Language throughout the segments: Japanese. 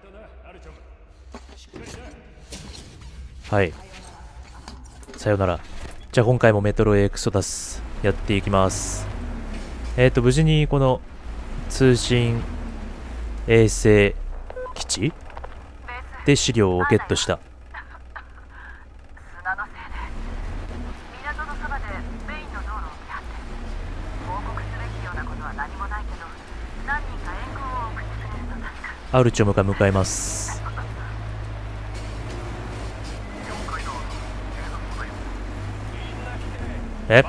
はい、さよなら。じゃあ今回もメトロエクソダスやっていきます。無事にこの通信衛星基地で資料をゲットした。 砂のせいで港のそばでメインの道路を見張って報告すべきようなことは何もないけど、何人か援軍を送ってくれると確か。 アルチョムが向かいます。え、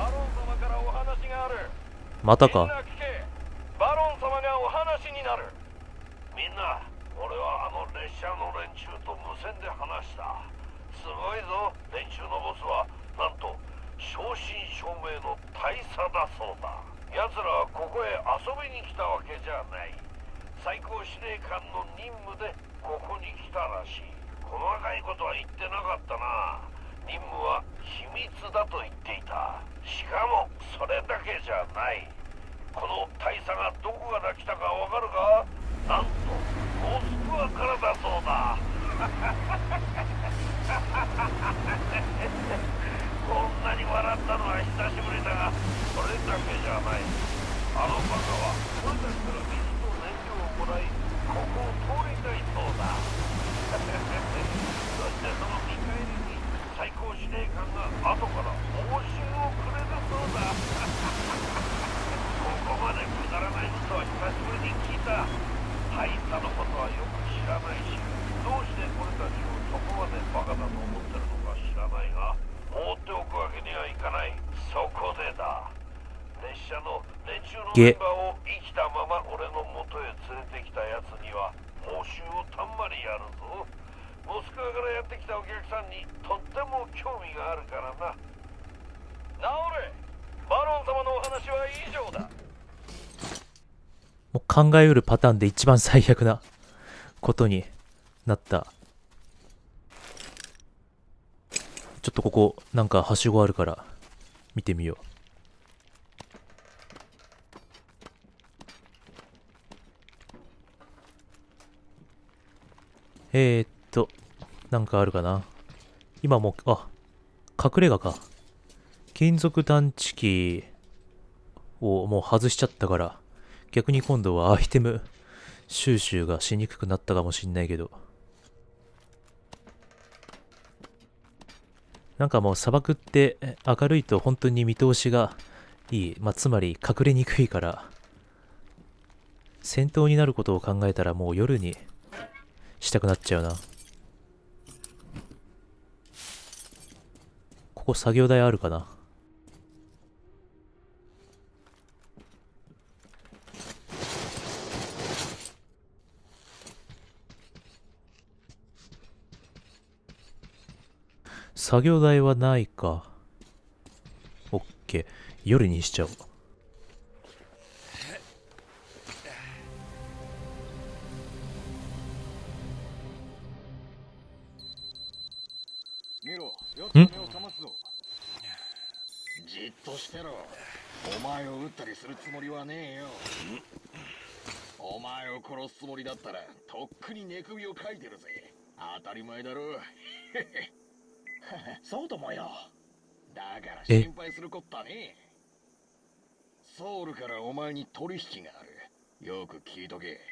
またか。 バロン様がお話になる。みんな、俺はあの列車の連中と無線で話した。すごいぞ。連中のボスはなんと正真正銘の大佐だそうだ。奴らはここへ遊びに来たわけじゃない。最高司令官の任務でここに来たらしい。細かいことは言ってなかったな。任務は秘密だと言っていた。しかもそれだけじゃない。この大佐がどこから来たかわかるか？なんとモスクワからだそうだ。こんなに笑ったのは久しぶりだが、それだけじゃない。あのバカは俺たちから水と燃料をもらい、ここを通りたいそうだ。そしてその見返りに最高司令官が後から報酬をくれるそうだ。ここまでくだらないことは久しぶりに聞いた。大佐のことはよく知らないし、どうして俺たちをそこまでバカだと思ってるのか知らないが、放っておくわけにはいかない。そこでだ。列車の連中のメンバーを生きたまま俺の元へ連れてきたやつには報酬をたんまりやるぞ。モスクワからやってきたお客さんにとっても興味があるからな。ナオレ、バロン様のお話は以上だ。 もう考えうるパターンで一番最悪なことになった。ちょっとここなんかはしごあるから見てみよう。なんかあるかな。今もう、隠れ家か。金属探知機をもう外しちゃったから、逆に今度はアイテム収集がしにくくなったかもしんないけど。なんかもう砂漠って明るいと本当に見通しがいい。つまり隠れにくいから、戦闘になることを考えたらもう夜にしたくなっちゃうな。ここ作業台あるかな。作業台はないか。オッケー。夜にしちゃおう。ん？ じっとしてろ。お前を撃ったりするつもりはねえよ。お前を殺すつもりだったらとっくに寝首をかいてるぜ。当たり前だろ。そうともよ。だから心配するこったね。ソウルからお前に取引がある。よく聞いとけ。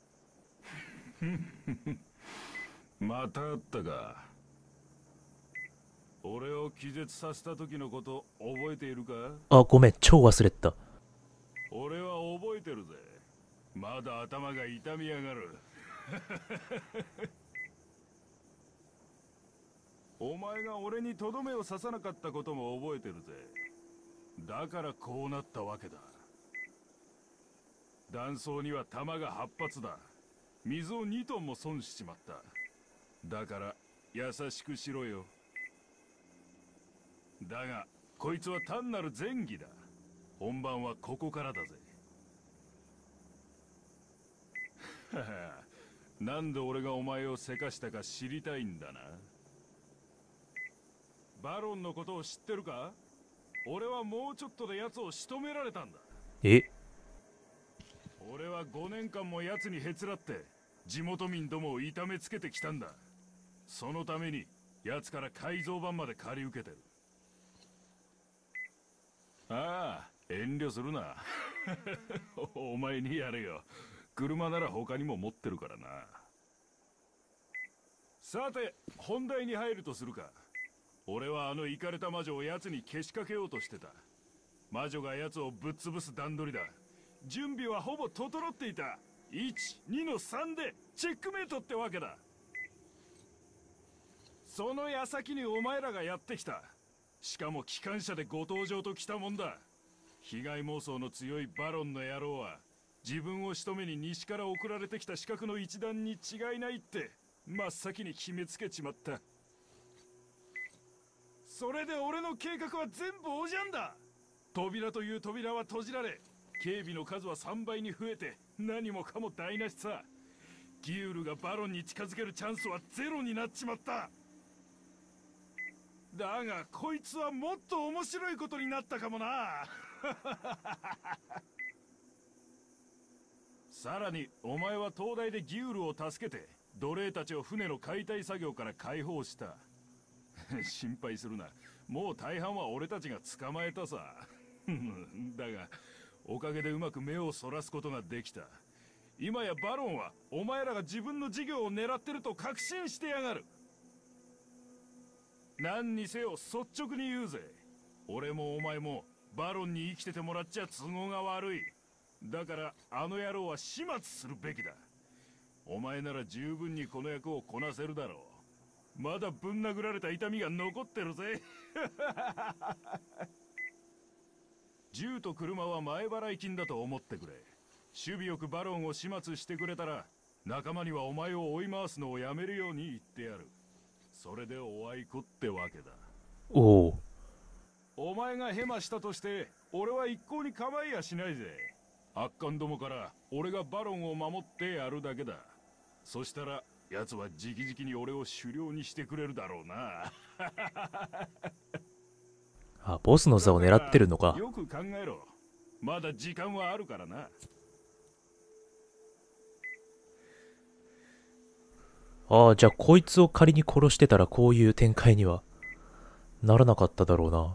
また会ったか。俺を気絶させた時のこと覚えているか？ ごめん、超忘れてた。 俺は覚えてるぜ。まだ頭が痛みやがる。お前が俺にとどめを刺さなかったことも覚えてるぜ。だからこうなったわけだ。弾倉には弾が8発だ。水を2トンも損しちまった。だから優しくしろよ。だがこいつは単なる前儀だ。本番はここからだぜ。なんで俺がお前をせかしたか知りたいんだな。バロンのことを知ってるか？俺はもうちょっとで奴を仕留められたんだ。 え？ 俺は5年間も奴にへつらって地元民どもを痛めつけてきたんだ。そのために奴から改造版まで借り受けてる。ああ、遠慮するな。お前にやれよ。車なら他にも持ってるからな。さて、本題に入るとするか。俺はあのイカれた魔女を奴にけしかけようとしてた。魔女が奴をぶっ潰す段取りだ。準備はほぼ整っていた。1、2の3でチェックメイトってわけだ。その矢先にお前らがやってきた。しかも機関車でご登場と来たもんだ。被害妄想の強いバロンの野郎は自分を仕留めに西から送られてきた刺客の一団に違いないって真っ先に決めつけちまった。それで俺の計画は全部おじゃんだ。扉という扉は閉じられ、警備の数は3倍に増えて何もかも台無しさ。ギュールがバロンに近づけるチャンスはゼロになっちまった。だがこいつはもっと面白いことになったかもな。さらにお前は東大でギュールを助けて奴隷たちを船の解体作業から解放した。心配するな、もう大半は俺たちが捕まえたさ。だがおかげでうまく目をそらすことができた。今やバロンはお前らが自分の事業を狙ってると確信してやがる。何にせよ率直に言うぜ。俺もお前もバロンに生きててもらっちゃ都合が悪い。だからあの野郎は始末するべきだ。お前なら十分にこの役をこなせるだろう。まだぶん殴られた痛みが残ってるぜ。銃と車は前払い金だと思ってくれ。守備よくバロンを始末してくれたら仲間にはお前を追い回すのをやめるように言ってやる。それでおあいこってわけだ。 おお。 お前がヘマしたとして俺は一向に構いやしないぜ。悪漢どもから俺がバロンを守ってやるだけだ。そしたら奴は直々に俺を首領にしてくれるだろうな。 あ、ボスの座を狙ってるのか。 よく考えろ。まだ時間はあるからな。 ああ、じゃあこいつを仮に殺してたらこういう展開にはならなかっただろうな。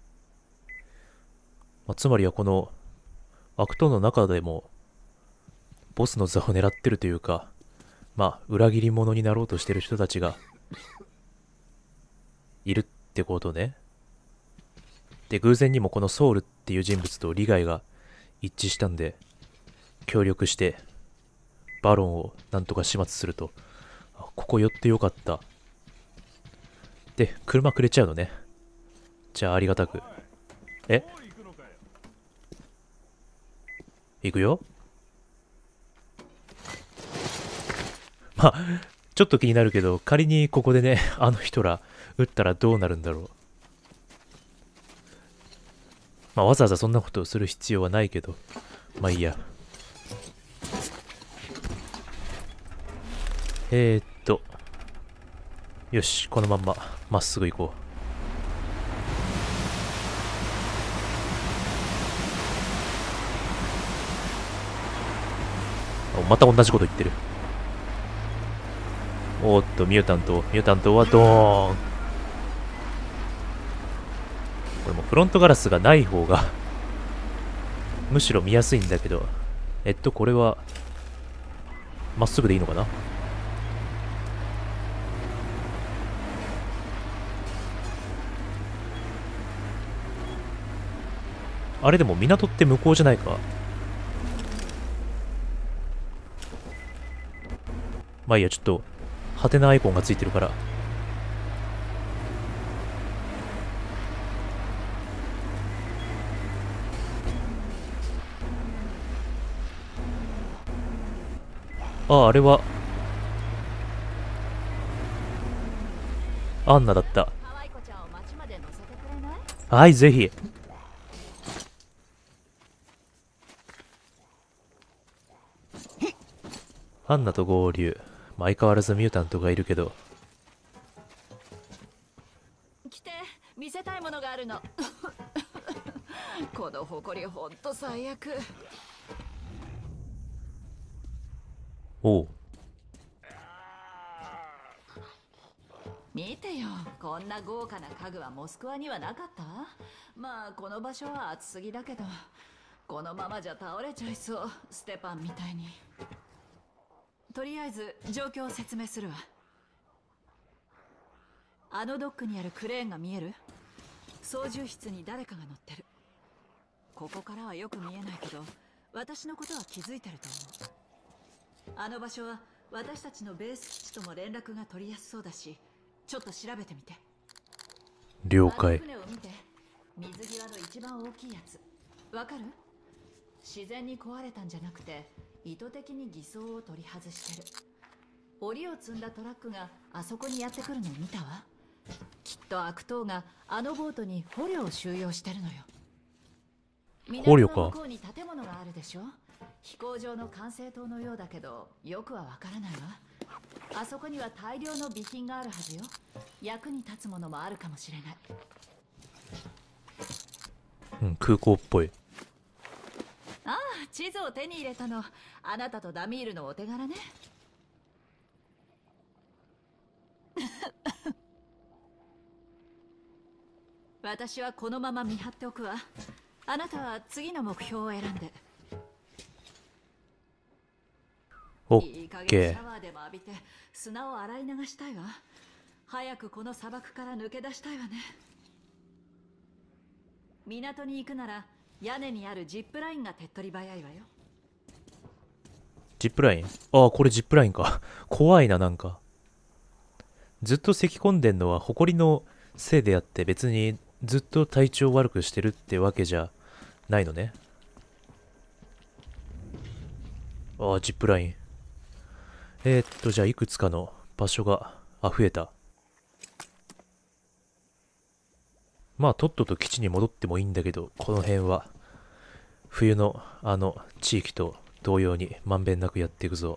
まあ、つまりはこの悪党の中でもボスの座を狙ってるというか、まあ裏切り者になろうとしてる人たちがいるってことね。で、偶然にもこのソウルっていう人物と利害が一致したんで協力してバロンをなんとか始末すると。ここ寄ってよかった。で、車くれちゃうのね。じゃあありがたく。え？行くよ。まあ、ちょっと気になるけど、仮にここでね、あの人ら撃ったらどうなるんだろう。まあ、わざわざそんなことをする必要はないけど、まあいいや。よし、このまんままっすぐ行こう。また同じこと言ってる。おーっと、ミュータントはドーン。これもフロントガラスがない方がむしろ見やすいんだけど、これはまっすぐでいいのかな。あれでも港って向こうじゃないか。まあいいや、ちょっとハテナアイコンがついてるから。あ、あれはアンナだった。はい、ぜひ。アンナと合流。まあ、相変わらずミュータントがいるけど。 来て、見せたいものがあるの。この誇りほんと最悪。 おう。 見てよ、こんな豪華な家具はモスクワにはなかったわ。まあこの場所は暑すぎだけど、このままじゃ倒れちゃいそう、ステパンみたいに。とりあえず状況を説明するわ。あのドックにあるクレーンが見える？操縦室に誰かが乗ってる。ここからはよく見えないけど、私のことは気づいてると思う。あの場所は私たちのベース基地とも連絡が取りやすそうだし、ちょっと調べてみて。 了解。 あの船を見て。水際の一番大きいやつ、わかる？自然に壊れたんじゃなくて、意図的に偽装を取り外してる。檻を積んだトラックがあそこにやってくるのを見たわ。きっと悪党があのボートに捕虜を収容してるのよ。 捕虜か。 港の向こうに建物があるでしょ。飛行場の管制塔のようだけど、よくはわからないわ。あそこには大量の備品があるはずよ。役に立つものもあるかもしれない。 うん、空港っぽい。 ああ、地図を手に入れたの、あなたとダミールのお手柄ね。私はこのまま見張っておくわ。あなたは次の目標を選んで。 オいい加ッケー。 減シャワーでも浴びて砂を洗い流したいわ。早くこの砂漠から抜け出したいわね。港に行くなら屋根にあるジップラインが手っ取り早いわよ。 ジップライン。ああ、これジップラインか。怖いな、なんか。ずっと咳込んでんのは埃のせいであって、別にずっと体調悪くしてるってわけじゃないのね。ああ、ジップライン。じゃあいくつかの場所が、増えた。まあ、とっとと基地に戻ってもいいんだけど、この辺は、冬の地域と同様にまんべんなくやっていくぞ。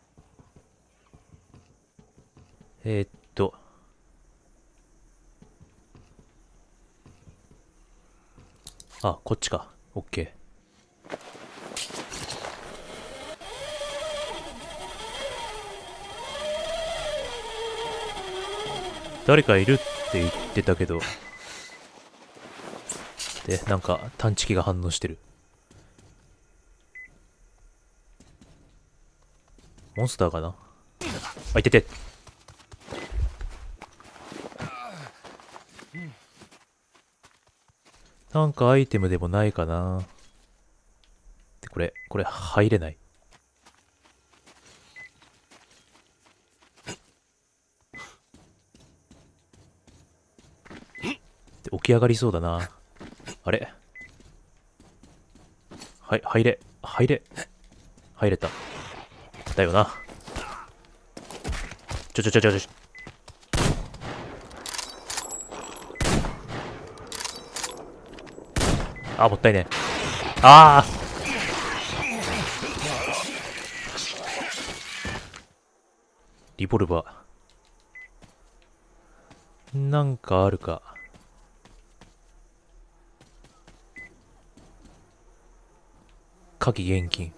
あ、こっちか。オッケー。誰かいるって言ってたけど。で、なんか探知機が反応してる。モンスターかなあ、いてて。なんかアイテムでもないかな。で、これ入れない。で、起き上がりそうだな。あれはい、入れた。だよな。ちょ。あ、もったいね。ああリボルバー。なんかあるか。火器現金。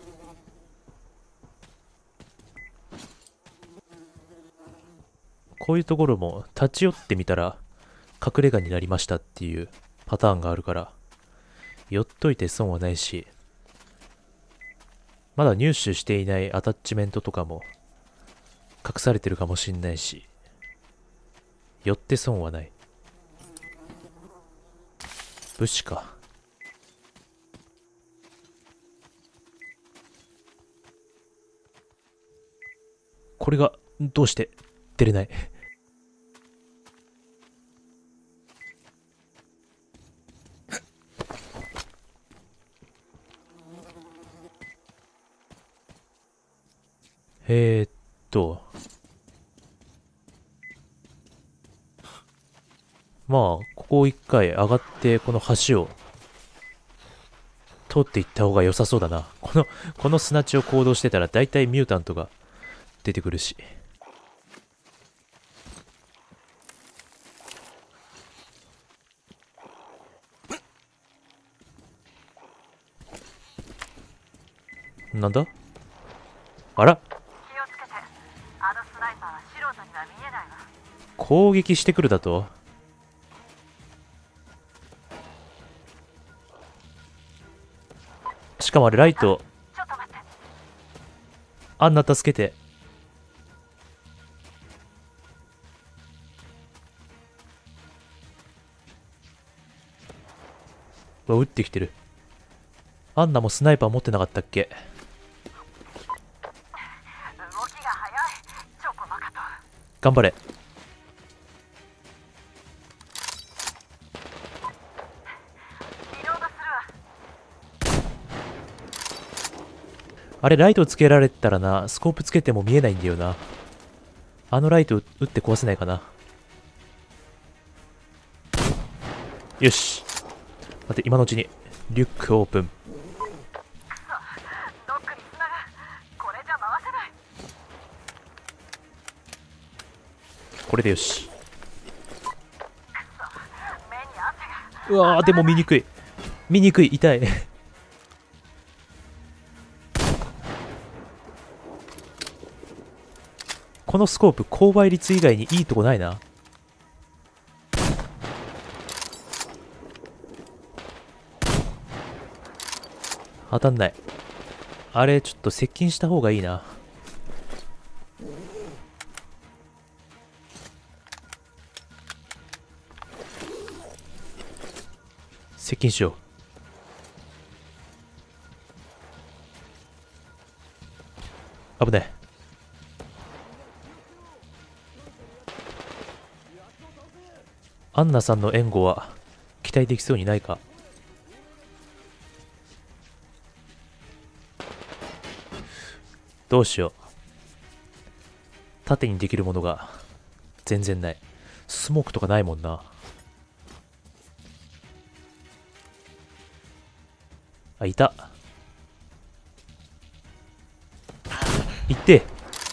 こういうところも立ち寄ってみたら隠れ家になりましたっていうパターンがあるから、寄っといて損はないし、まだ入手していないアタッチメントとかも隠されてるかもしんないし、寄って損はない。物資か。これがどうして出れない。まあここを一回上がってこの橋を通っていった方が良さそうだな。この砂地を行動してたら大体ミュータントが出てくるし。なんだあら気をつけて。あのスナイパーは素人には見えないわ。 攻撃してくるだと。しかもあれライト。 ちょっと待って。 アンナ助けて。うわ、撃ってきてる。アンナもスナイパー持ってなかったっけ。 動きが早い。チョコマカト。 頑張れ。 リロードするわ。 あれライトつけられたらな、スコープつけても見えないんだよな。あのライト撃って壊せないかな。よし。待って、今のうちにリュックオープン。 ドックに繋が。これじゃ回せない。 これでよし。 目に汗が。 うわー、でも見にくい。見にくい。痛い。このスコープ、勾配率以外にいいとこないな。当たんない。あれ、ちょっと接近した方がいいな。接近しよう。危ない。アンナさんの援護は期待できそうにないか。どうしよう。縦にできるものが全然ない。スモークとかないもんな。あ、いた。いって。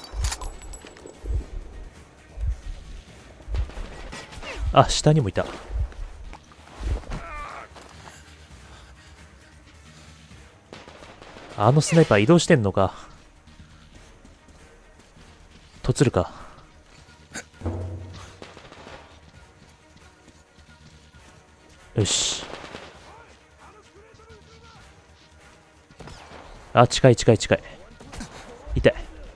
あ、下にもいた。あのスナイパー移動してんのか。とつるか。よし。あ、近い近い近い。痛い。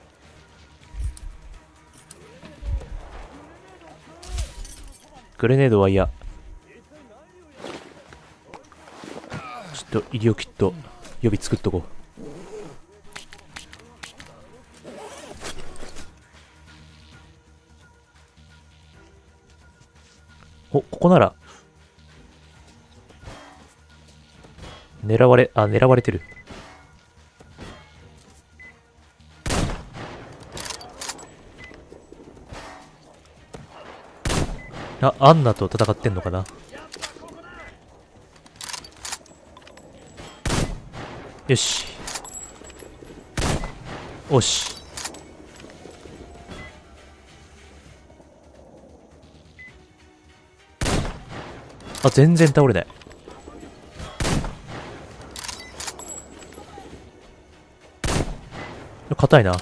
グレネードは嫌。ちょっと医療キット予備作っとこう。お、ここなら狙われてる。あ、アンナと戦ってんのかな。よし。おし。あ、全然倒れない。硬いな。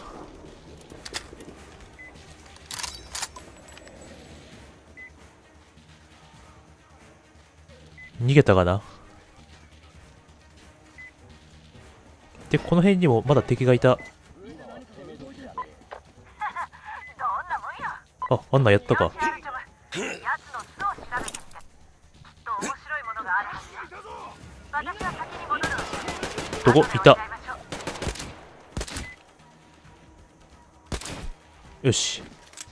逃げたかな。で、この辺にもまだ敵がいた。 どんなもんよ。 あ、アンナやったか。 アルチョム。奴の巣を調べてみて。きっと面白いものがあるはずよ。私は先に戻るので。 どこいた。よし。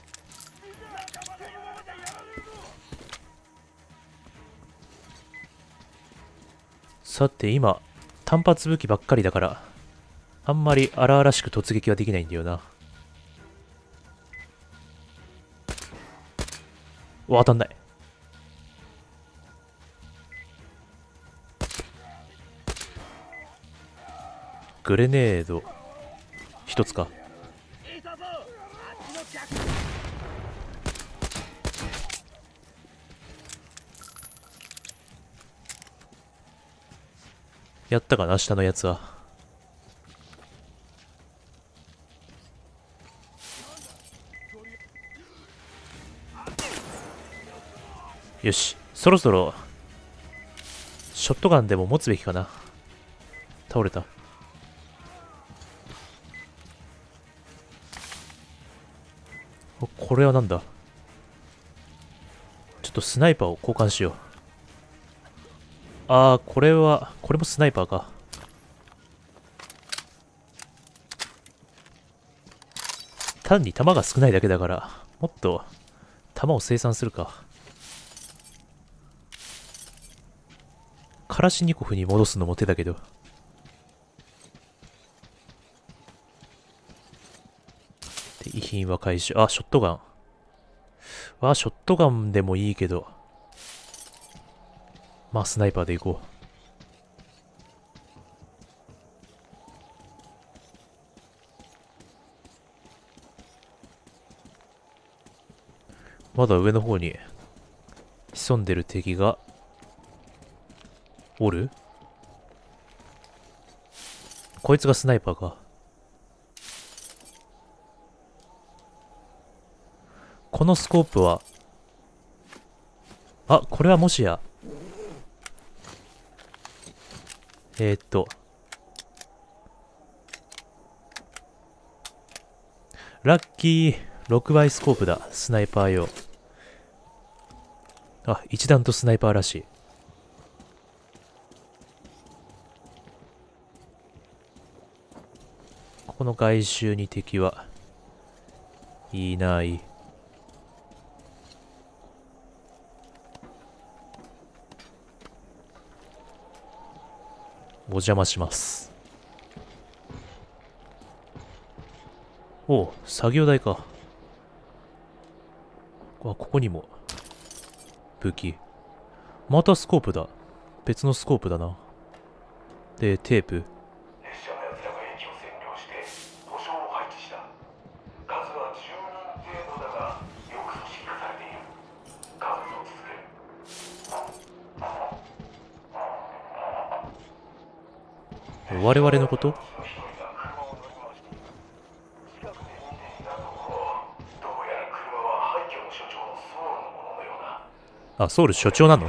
さて今単発武器ばっかりだからあんまり荒々しく突撃はできないんだよな。うわ、当たんない。グレネード一つか。やったかな、下のやつは。 よし、そろそろ、ショットガンでも持つべきかな。倒れた。これはなんだ。ちょっとスナイパーを交換しよう。あー、これもスナイパーか。単に弾が少ないだけだから、もっと弾を生産するか。カラシニコフに戻すのも手だけど。で、遺品は回収。あ、ショットガン。ショットガンでもいいけど。まあ、スナイパーでいこう。まだ上の方に潜んでる敵がおる？こいつがスナイパーか。このスコープは、あ、これはもしや、ラッキー6倍スコープだ。スナイパー用。あ、一段とスナイパーらしい。この外周に敵はいない。お邪魔します。おう、作業台か。ここにも武器。またスコープだ。別のスコープだな。で、テープ。 列車のやつらが駅を占領して保証を配置した。数は10人程度だがよく組織化されている。数を続ける。 我々のこと？あ、ソウル所長なの？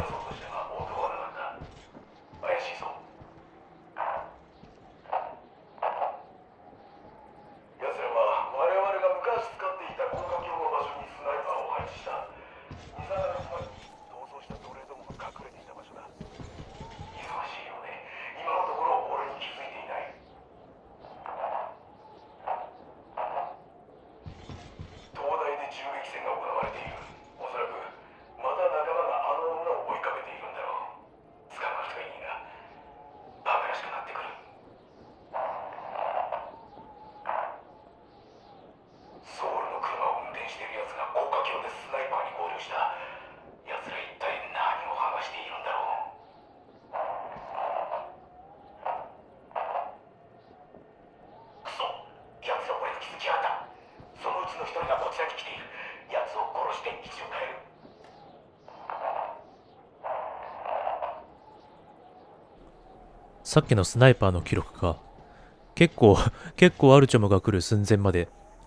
さっきのスナイパーの記録か。結構アルチョムが来る寸前まで、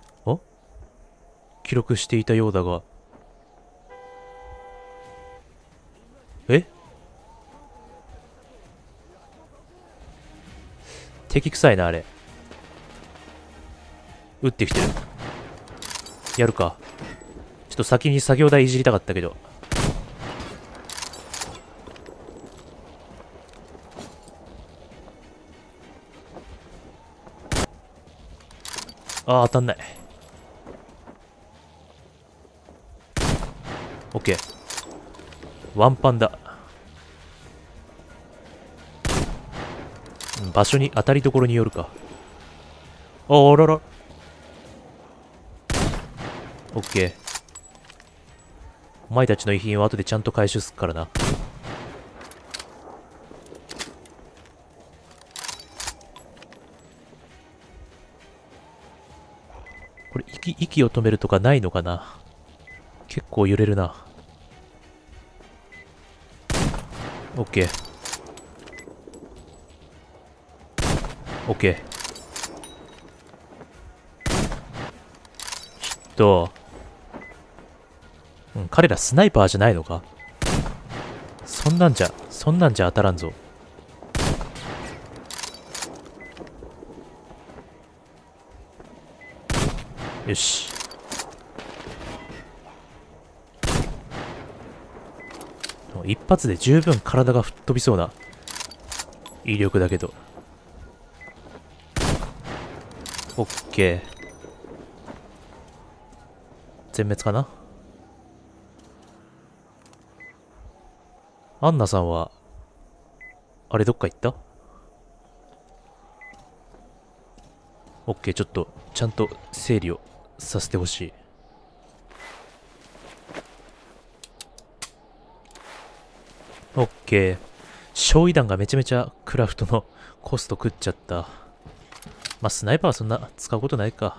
記録していたようだが。敵臭いな、あれ。撃ってきてる。やるか。ちょっと先に作業台いじりたかったけど。ああ、当たんない。オッケー。ワンパンだ。場所に当たりどころによるか。あらら。オッケー。お前たちの遺品を後でちゃんと回収すっからな。これ息を止めるとかないのかな。結構揺れるな。オッケー。オッケー。彼らスナイパーじゃないのか。 そんなんじゃ当たらんぞ。よし。一発で十分体が吹っ飛びそうな威力だけど。オッケー。全滅かな。アンナさんは、あれどっか行った？オッケー、ちょっと、ちゃんと整理をさせてほしい。オッケー。焼夷弾がめちゃめちゃクラフトのコスト食っちゃった。まあ、スナイパーはそんな使うことないか。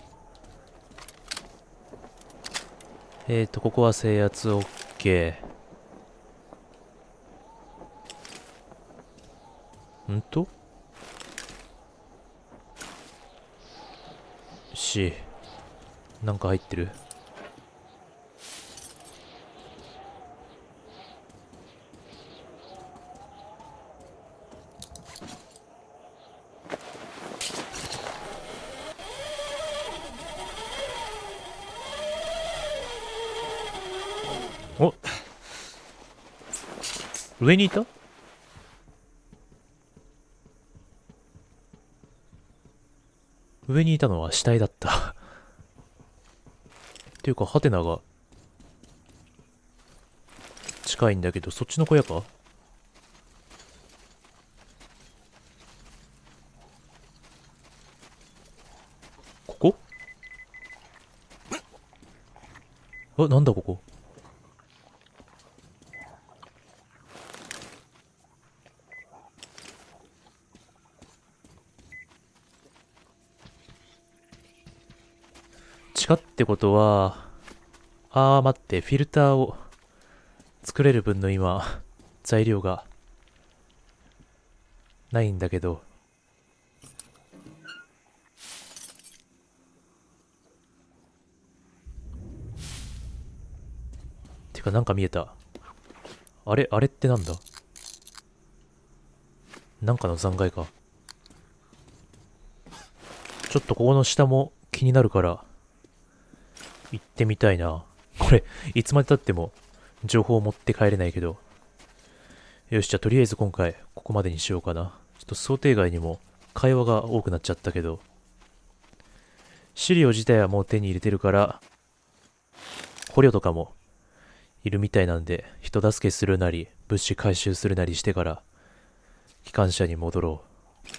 ここは制圧オッケー。なんか入ってる？お、上にいた？上にいたのは死体だったっていうか、ハテナが近いんだけど、そっちの小屋か？ここ？あ、なんだここ。地下ってことは、待って、フィルターを作れる分の今、材料がないんだけど。てか、なんか見えた。あれってなんだ？なんかの残骸か。ちょっとここの下も気になるから、行ってみたいな。これ、いつまで経っても情報を持って帰れないけど。よし、じゃあとりあえず今回、ここまでにしようかな。ちょっと想定外にも会話が多くなっちゃったけど。資料自体はもう手に入れてるから、捕虜とかもいるみたいなんで、人助けするなり、物資回収するなりしてから、機関車に戻ろう。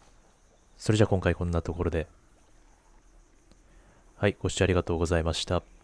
それじゃあ今回こんなところで。はい、ご視聴ありがとうございました。